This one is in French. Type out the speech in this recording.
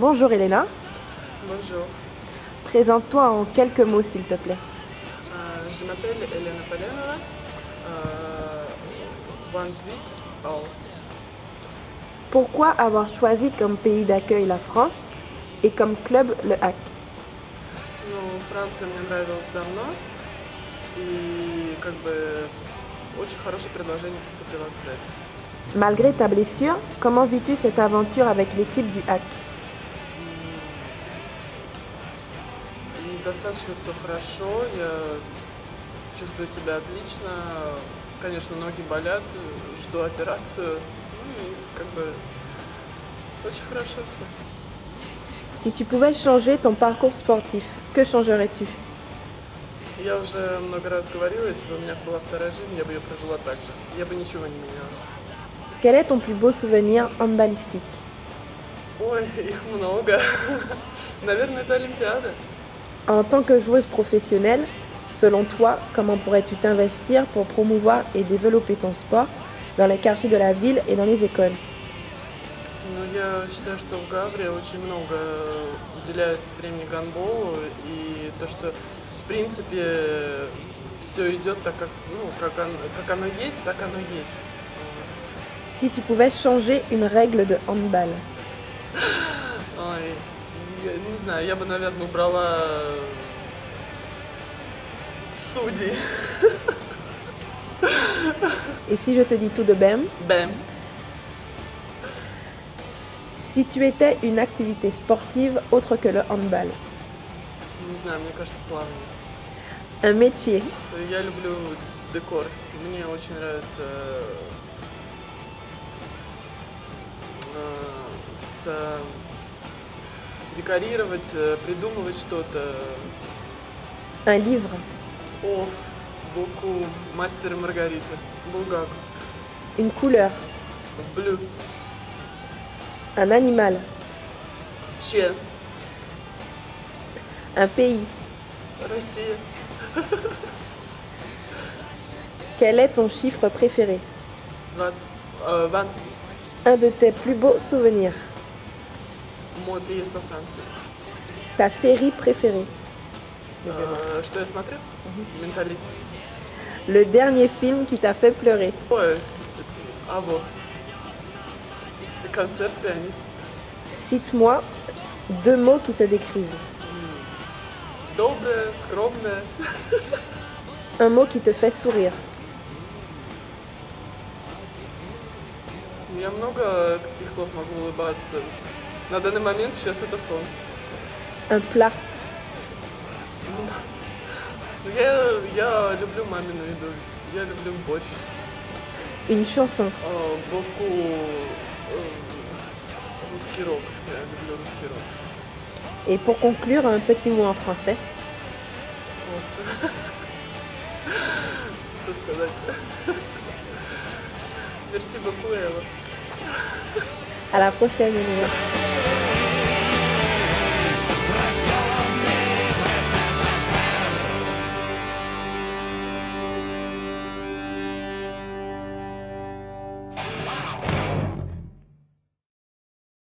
Bonjour Elena, Bonjour. présente-toi en quelques mots s'il te plaît. Je m'appelle Elena Polenova. 28 ans. Pourquoi avoir choisi comme pays d'accueil la France et comme club le HAC? Ну, Франция мне нравилась давно. И очень хорошее предложение поступило в Фред. Malgré ta blessure, comment vis-tu cette aventure avec l'équipe du HAC? Достаточно все хорошо. Я чувствую себя отлично. Конечно, ноги болят. Жду операцию. Очень хорошо все. Si tu pouvais changer ton parcours sportif, que changerais-tu? Я уже много раз говорила, если бы у меня была вторая жизнь, я бы ее прожила так же. Я бы ничего не меняла. Quel est ton plus beau souvenir handballistique? Ой, их много. Наверное, это Олимпиада. En tant que joueuse professionnelle, selon toi, comment pourrais-tu t'investir pour promouvoir et développer ton sport dans les quartiers de la ville et dans les écoles? Ну, я считаю, что в Гавре очень много уделяется времени гандболу, и то, что в принципе все идет так, как оно есть, так оно есть. Si tu pouvais changer une règle de handball, Ой, я не знаю, я бы, наверное, убрала судьи. et si je te dis tout de même, Бэм. si tu étais une activité sportive autre que le handball, Не знаю, мне кажется, плавание. un métier, Я люблю декор. Мне очень нравится декорировать, придумывать что-то. un livre, Оф, Боку, Мастер и Маргарита, Булгаков, une couleur, Блю, un animal, Че, un pays. Россия. Quel est ton chiffre préféré? 20. 20. Un de tes plus beaux souvenirs, Мой приезд во Францию. ta série préférée, Что я смотрю? Менталист. le dernier film qui t'a fait pleurer, Ой, Аво. Концерт пианист. cite-moi 2 mots qui te décrivent, Добрая, скромная. un mot qui te fait sourire, Я много каких слов могу улыбаться. На данный момент сейчас это солнце. un plat, Я люблю мамину еду. Я люблю борщ. une chanson, Боку русский рок. Я люблю русский рок. et pour conclure, un petit mot en français. Вот. Что сказать? Merci beaucoup, Эва. À la prochaine, Elena.